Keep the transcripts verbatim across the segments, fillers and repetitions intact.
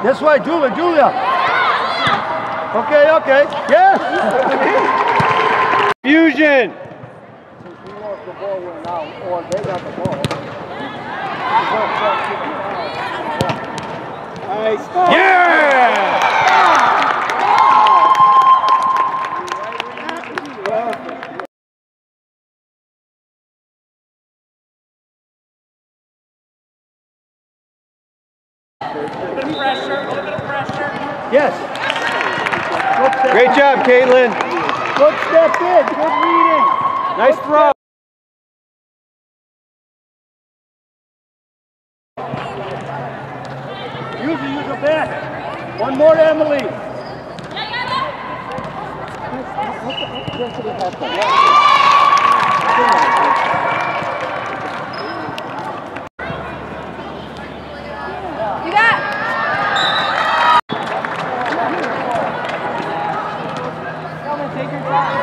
This way, Julia, Julia. Okay, okay. Yes. Fusion. We want the ball went out, or they got the ball. Nice. Yeah! Pressure, a little bit of pressure. Yes. Great job, Caitlin. Good step in. Good reading. Nice throw. Use it, use it back. One more, Emily. You got. Take your time.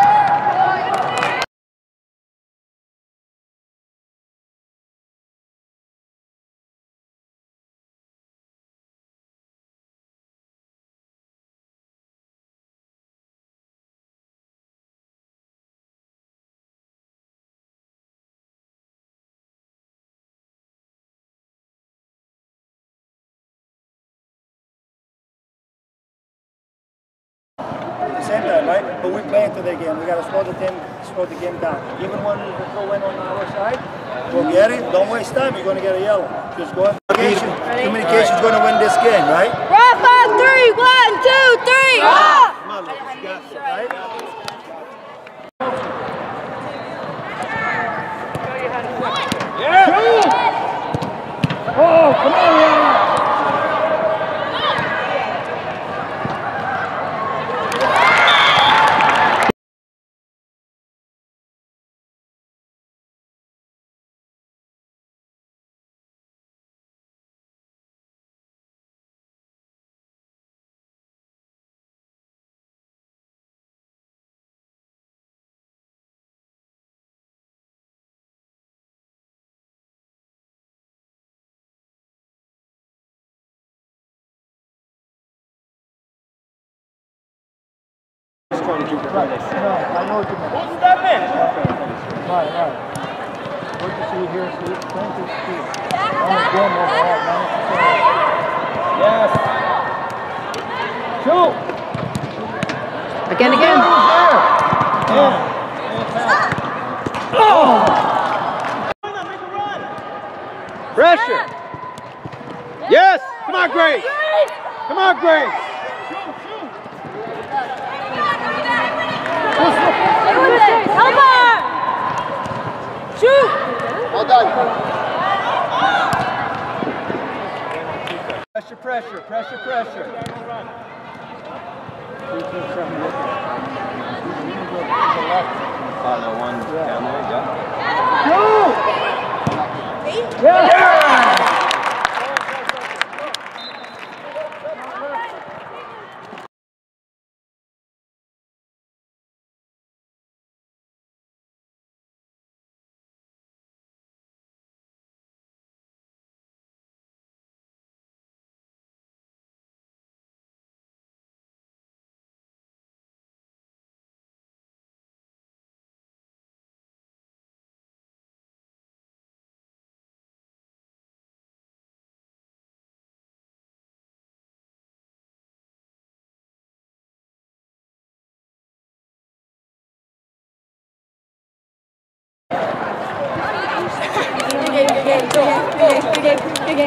Same time, right? But we play into the game. We got to slow the game, slow the game down. Even when we throw in on our side, go get it. Don't waste time. You're going to get a yellow. Just go. Communication, communication is going to win this game, right? R O F on three. One, two, three. R O F. Come on, Lucas. You got it, right? Yeah! Oh, come on, Rihanna. Trying to keep it Right. No, I know what you meant. Who's step in? Right, right. What you see here, see, thank you, see. Almost game overall, man. Yes. Shoot. Again, again. Yeah. Oh! Pressure. Yes. Come on, Grace. Come on, Grace. Help her! Shoot! Well done. Pressure, pressure, pressure, pressure. Oh, the one down there, yeah. Shoot! Yeah! Yeah! Good game, good game, good game, good game, good game.